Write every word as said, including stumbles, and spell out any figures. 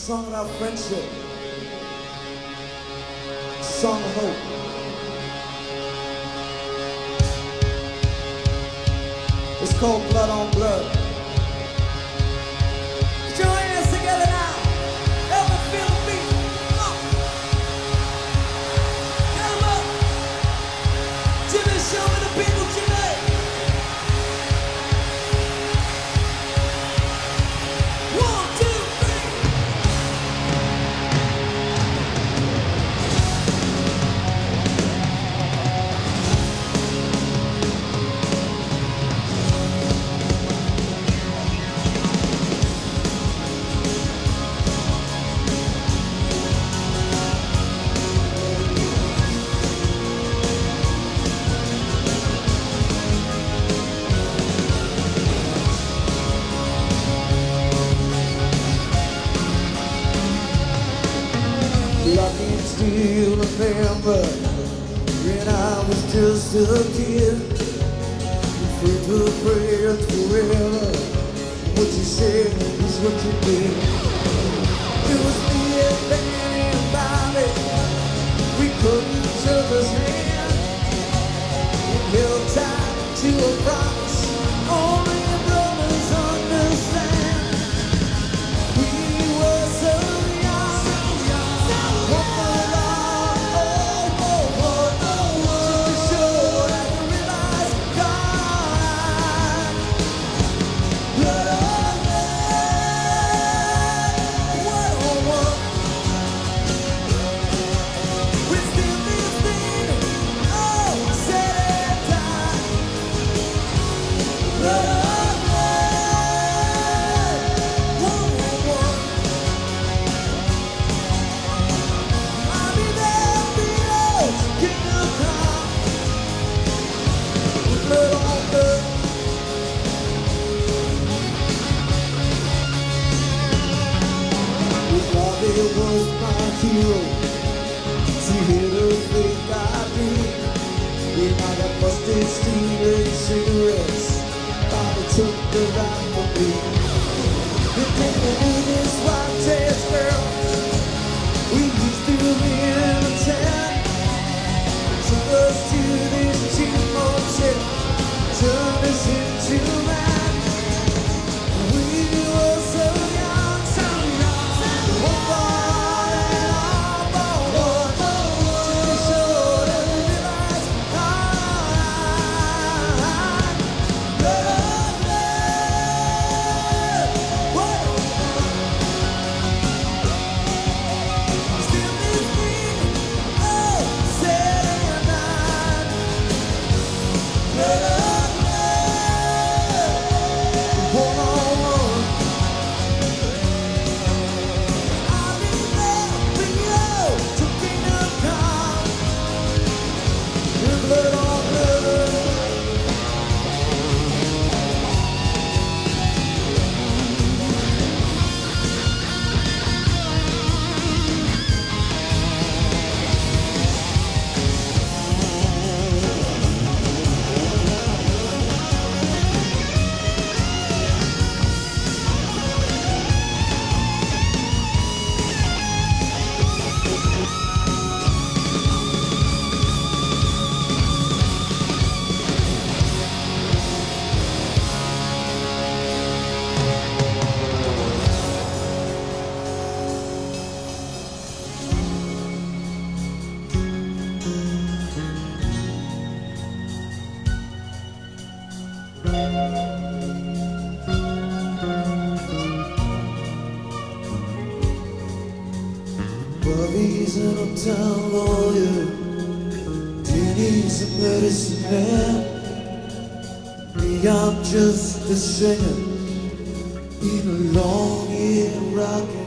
song about friendship, a song of hope. It's called Blood on Blood. Put your hands together now. Help me feel the beat. Come on. Get 'em up. Jimmy, show me the people, Jimmy. One, two, three. I can still remember when I was just a kid, free to pray forever. What you said is what you did. It was me and Benny and Bobby. We put each other's hand and held tight to a promise only brothers understand. We were so it was my hero to hear the thing I did. When I got busted stealing cigarettes, Bobby took the ride for me. The day we knew this white trash girl, we used to live in town. Took us to this cheap motel, turned us into man. We were so young, so young. Oh, Bobby's an uptown lawyer, Denny's a medicine man. Me, I'm just a singer in a long-eared rock.